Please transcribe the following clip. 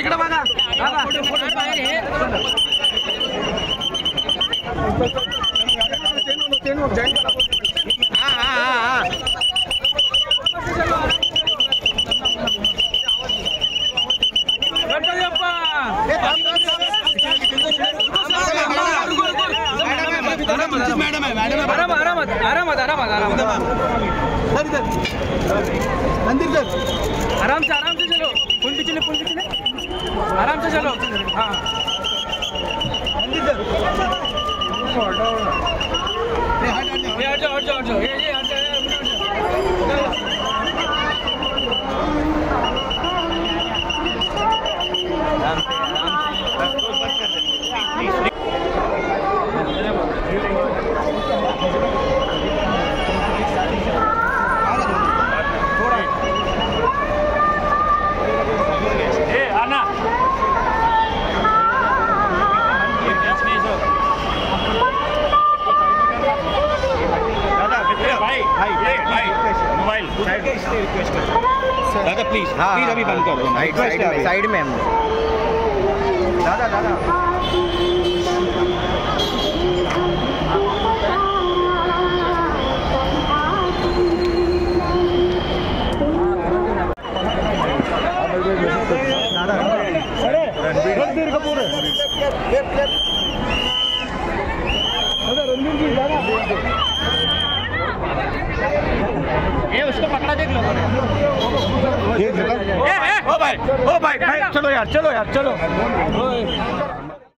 इकडे बघा आराम से चलो पुंडी चले आराम से चलो हाँ हट जाओ ये दादा प्लीज अभी बंद कर दो साइड में दादा रणधीर कपूर रणधीर जी दादा ये उसको पकड़ा देख लो ओ भाई चलो यार चलो